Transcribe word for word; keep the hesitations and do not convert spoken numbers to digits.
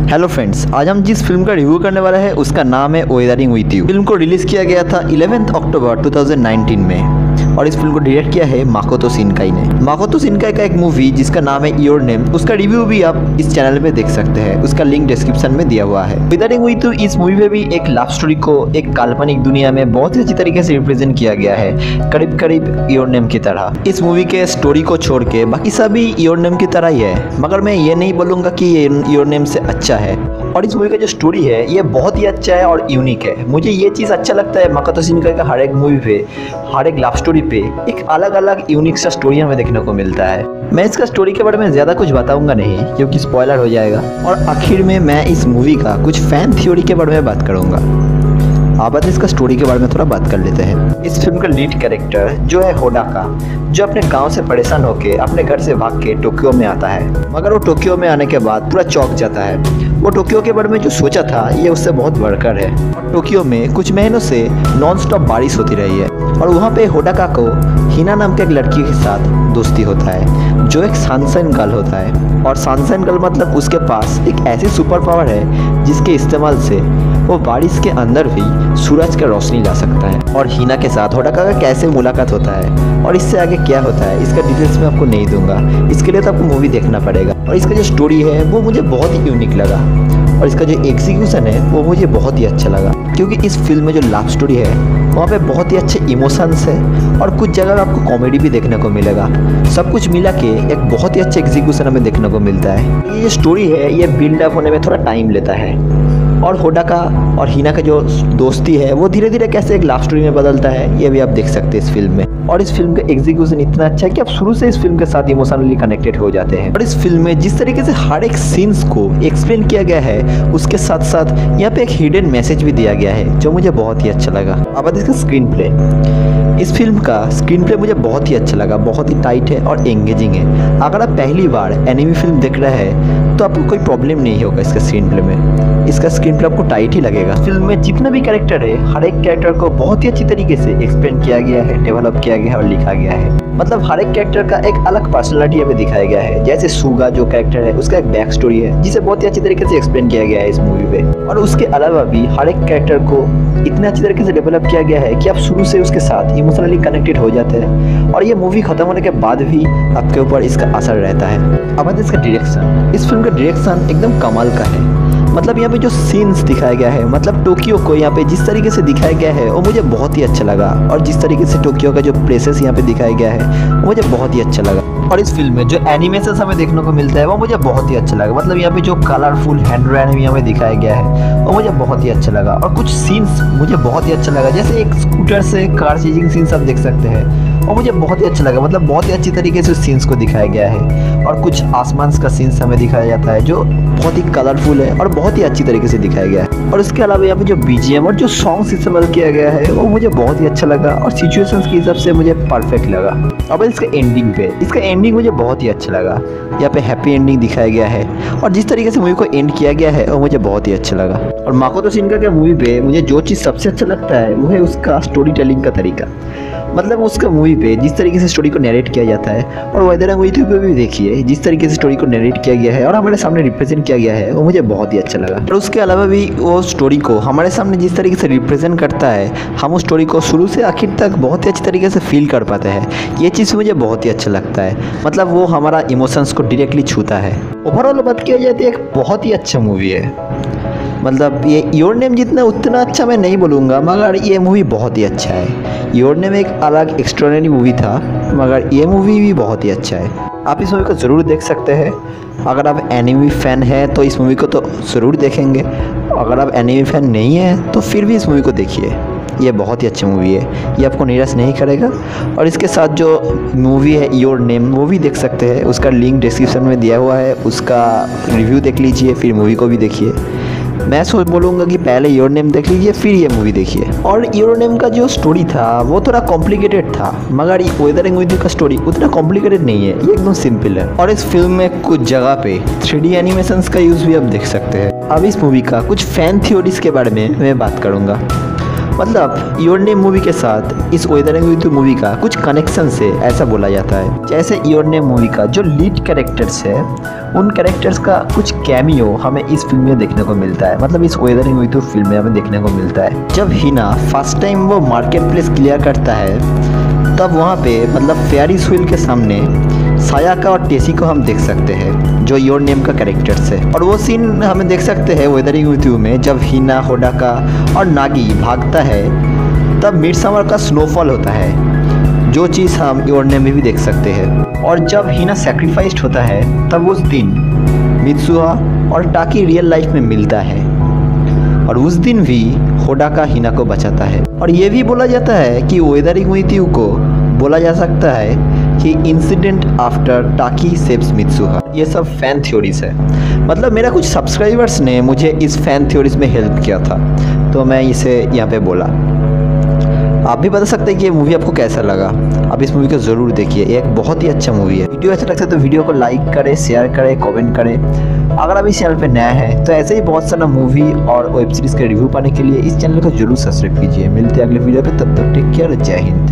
Hello friends, आज हम जिस फिल्म का रिव्यू करने वाले हैं उसका नाम है वेदरिंग विद यू। फिल्म को रिलीज किया गया था ग्यारह अक्टूबर दो हज़ार उन्नीस में और इस फिल्म को डायरेक्ट किया है माकोतो शिनकाई ने। माकोतो शिनकाई का एक मूवी जिसका नाम है योर नेम, उसका रिव्यू भी आप इस चैनल में देख सकते हैं, उसका लिंक डिस्क्रिप्शन में दिया हुआ है। वेदरिंग विद यू इस मूवी में भी एक लव स्टोरी को एक काल्पनिक दुनिया में बहुत ही अच्छी तरीके से रिप्रेजेंट किया गया है, करीब करीब योर नेम की तरह। इस मूवी के स्टोरी को छोड़ के बाकी सभी योर नेम की तरह ही है, मगर मैं ये नहीं बोलूंगा कि ये योर नेम से अच्छा है। और इस मूवी का जो स्टोरी है ये बहुत ही अच्छा है और यूनिक है। मुझे ये चीज़ अच्छा लगता है माकोतो शिनकाई का हर एक मूवी पे, हर एक लव स्टोरी पे एक अलग अलग यूनिक सा स्टोरी हमें देखने को मिलता है। मैं इसका स्टोरी के बारे में ज़्यादा कुछ बताऊंगा नहीं क्योंकि स्पॉइलर हो जाएगा। और आखिर में मैं इस मूवी का कुछ फैन थ्योरी के बारे में बात करूंगा। अब इसका स्टोरी के बारे में थोड़ा बात कर लेते हैं। इस फिल्म का लीड कैरेक्टर जो है होडाका, जो अपने गांव से परेशान होकर अपने घर से भाग के टोक्यो में आता है, मगर वो टोक्यो में आने के बाद पूरा चौंक जाता है। वो टोक्यो के बारे में जो सोचा था ये उससे बहुत बढ़कर है। टोक्यो में कुछ महीनों से नॉन स्टॉप बारिश होती रही है और वहाँ पे होडाका को हिना नाम के एक लड़की के साथ दोस्ती होता है जो एक सनशाइन गर्ल होता है। और सनशाइन गर्ल मतलब उसके पास एक ऐसी सुपर पावर है जिसके इस्तेमाल से वो बारिश के अंदर भी सूरज का रोशनी ला सकता है। और हिना के साथ होडाका का कैसे मुलाकात होता है और इससे आगे क्या होता है इसका डिटेल्स मैं आपको नहीं दूंगा, इसके लिए तो आपको मूवी देखना पड़ेगा। और इसका जो स्टोरी है वो मुझे बहुत ही यूनिक लगा और इसका जो एग्जीक्यूशन है वो मुझे बहुत ही अच्छा लगा, क्योंकि इस फिल्म में जो लव स्टोरी है वहाँ पे बहुत ही अच्छे इमोशंस है और कुछ जगह आपको कॉमेडी भी देखने को मिलेगा। सब कुछ मिला के एक बहुत ही अच्छा एग्जीक्यूशन हमें देखने को मिलता है। ये स्टोरी है ये बिल्ड अप होने में थोड़ा टाइम लेता है और होडाका और हिना का जो दोस्ती है वो धीरे धीरे कैसे एक लव स्टोरी में बदलता है ये भी आप देख सकते हैं इस फिल्म में। और इस फिल्म का एग्जीक्यूशन इतना अच्छा है कि आप शुरू से इस फिल्म के साथ इमोशनली कनेक्टेड हो जाते हैं। और इस फिल्म में जिस तरीके से हर एक सीन्स को एक्सप्लेन किया गया है उसके साथ साथ यहाँ पे एक हिडन मैसेज भी दिया गया है जो मुझे बहुत ही अच्छा लगा। अब इसका स्क्रीन प्ले, इस फिल्म का स्क्रीन प्ले मुझे बहुत ही अच्छा लगा, बहुत ही टाइट है और एंगेजिंग है। अगर आप पहली बार एनिमे फिल्म देख रहे हैं तो आपको कोई प्रॉब्लम नहीं होगा इसका स्क्रीन प्ले में, इसका स्क्रीन प्ले आपको टाइट ही लगेगा। फिल्म में जितना भी कैरेक्टर है हर एक कैरेक्टर को बहुत ही अच्छी तरीके से एक्सप्लेन किया गया है, डेवलप किया गया है और लिखा गया है। मतलब हर एक कैरेक्टर का एक अलग पर्सनालिटी हमें दिखाया गया है। जैसे सुगा जो कैरेक्टर है उसका एक बैक स्टोरी है जिसे बहुत ही अच्छी तरीके से एक्सप्लेन किया गया है इस मूवी पे। और उसके अलावा भी हर एक कैरेक्टर को इतने अच्छी तरीके से डेवलप किया गया है कि आप शुरू से उसके साथ इमोशनली कनेक्टेड हो जाते हैं और ये मूवी खत्म होने के बाद भी आपके ऊपर इसका असर रहता है। अब इसका डायरेक्शन, इस फिल्म का डायरेक्शन एकदम कमाल का है। मतलब यहाँ पे जो सीन्स दिखाया गया है, मतलब टोक्यो को यहाँ पे जिस तरीके से दिखाया गया है वो मुझे बहुत ही अच्छा लगा। और जिस तरीके से टोक्यो का जो प्लेसेस यहाँ पे दिखाया गया है वो मुझे बहुत ही अच्छा लगा। और इस फिल्म में जो एनिमेशन हमें देखने को मिलता है वो मुझे बहुत ही अच्छा लगा। मतलब यहाँ पे जो कलरफुल हैंड एनिमे हमें दिखाया गया है वो मुझे बहुत ही अच्छा लगा। और कुछ सीन्स मुझे बहुत ही अच्छा लगा, जैसे एक स्कूटर से कार चेजिंग सीन्स आप देख सकते हैं और मुझे बहुत ही अच्छा लगा। मतलब बहुत ही अच्छी तरीके से उस सीन्स को दिखाया गया है। और कुछ आसमान का सीन्स हमें दिखाया जाता है जो बहुत ही कलरफुल है और बहुत ही अच्छी तरीके से दिखाया गया है। और इसके अलावा यहाँ पे जो बीजीएम और जो सॉन्ग्स इस्तेमाल किया गया है वो मुझे बहुत ही अच्छा लगा और सिचुएशंस के हिसाब से मुझे परफेक्ट लगा। अब इसका एंडिंग पे, इसका एंडिंग मुझे बहुत ही अच्छा लगा। यहाँ पे हैप्पी एंडिंग दिखाया गया है और जिस तरीके से मूवी को एंड किया गया है वो मुझे बहुत ही अच्छा लगा। और माकोतो शिनकाई के मूवी पे मुझे जो चीज़ सबसे अच्छा लगता है वो है उसका स्टोरी टेलिंग का तरीका। मतलब उसका मूवी पे जिस तरीके से स्टोरी को नरेट किया जाता है, और वेदरिंग विद यू पे भी देखिए जिस तरीके से स्टोरी को नरेट किया गया है और हमारे सामने रिप्रेजेंट किया गया है वो मुझे बहुत ही अच्छा लगा। और उसके अलावा भी वो स्टोरी को हमारे सामने जिस तरीके से रिप्रेजेंट करता है हम उस स्टोरी को शुरू से आखिर तक बहुत ही अच्छी तरीके से फील कर पाते हैं। ये चीज़ मुझे बहुत ही अच्छा लगता है। मतलब वो हमारा इमोशंस को डायरेक्टली छूता है। ओवरऑल बात किया जाए तो एक बहुत ही अच्छा मूवी है। मतलब ये योर नेम जितना उतना अच्छा मैं नहीं बोलूँगा, मगर ये मूवी बहुत ही अच्छा है। योर नेम एक अलग एक्स्ट्राऑर्डिनरी मूवी था, मगर ये मूवी भी बहुत ही अच्छा है। आप इस मूवी को ज़रूर देख सकते हैं। अगर आप एनिमे फ़ैन हैं तो इस मूवी को तो ज़रूर देखेंगे, अगर आप एनिमे फ़ैन नहीं हैं तो फिर भी इस मूवी को देखिए। ये बहुत ही अच्छी मूवी है, ये आपको निराश नहीं करेगा। और इसके साथ जो मूवी है योर नेम वो भी देख सकते हैं, उसका लिंक डिस्क्रिप्शन में दिया हुआ है, उसका रिव्यू देख लीजिए फिर मूवी को भी देखिए। मैं सोच बोलूँगा कि पहले योर नेम देख लीजिए फिर ये मूवी देखिए। और योर नेम का जो स्टोरी था वो थोड़ा कॉम्प्लिकेटेड था, मगर वेदरिंग विद यू का स्टोरी उतना कॉम्प्लिकेटेड नहीं है, ये एकदम सिंपल है। और इस फिल्म में कुछ जगह पे थ्री डी एनिमेशंस का यूज़ भी आप देख सकते हैं। अब इस मूवी का कुछ फैन थ्योरीज के बारे में मैं बात करूँगा। मतलब योर नेम मूवी के साथ इस वेदरिंग विद यू मूवी का कुछ कनेक्शन से ऐसा बोला जाता है। जैसे योर नेम मूवी का जो लीड कैरेक्टर्स है उन कैरेक्टर्स का कुछ कैमियो हमें इस फिल्म में देखने को मिलता है, मतलब इस वेदरिंग विद यू फिल्म में हमें देखने को मिलता है। जब हिना फर्स्ट टाइम वो मार्केट प्लेस क्लियर करता है तब वहाँ पे मतलब फेयरिस व्हील के सामने सायाका और टेसी को हम देख सकते हैं जो योर नेम का कैरेक्टर्स है। और वो सीन हमें देख सकते हैं वेदरिंग विद यू में जब हिना, होडाका और नागी भागता है तब मिडसमर का स्नोफॉल होता है, जो चीज़ हम योर नेम में भी देख सकते हैं। और जब हिना सैक्रिफाइस्ड होता है तब उस दिन मित्सुहा और टाकी रियल लाइफ में मिलता है और उस दिन भी होडाका हिना को बचाता है। और ये भी बोला जाता है कि वेदरिंग विद यू को बोला जा सकता है कि incident after Taki saves Mitsuha. ये सब फैन थ्योरीज है, मतलब मेरा कुछ सब्सक्राइबर्स ने मुझे इस फैन थ्योरीज में हेल्प किया था तो मैं इसे यहाँ पे बोला। आप भी बता सकते हैं कि ये मूवी आपको कैसा लगा। आप इस मूवी को ज़रूर देखिए, ये एक बहुत ही अच्छा मूवी है। वीडियो अच्छा लगता है तो वीडियो को लाइक करें, शेयर करें, कमेंट करें। अगर आप इस चैनल पे नया है तो ऐसे ही बहुत सारा मूवी और वेब सीरीज़ के रिव्यू पाने के लिए इस चैनल को जरूर सब्सक्राइब कीजिए। मिलते हैं अगले वीडियो पे, तब तक टेक केयर, जय हिंद।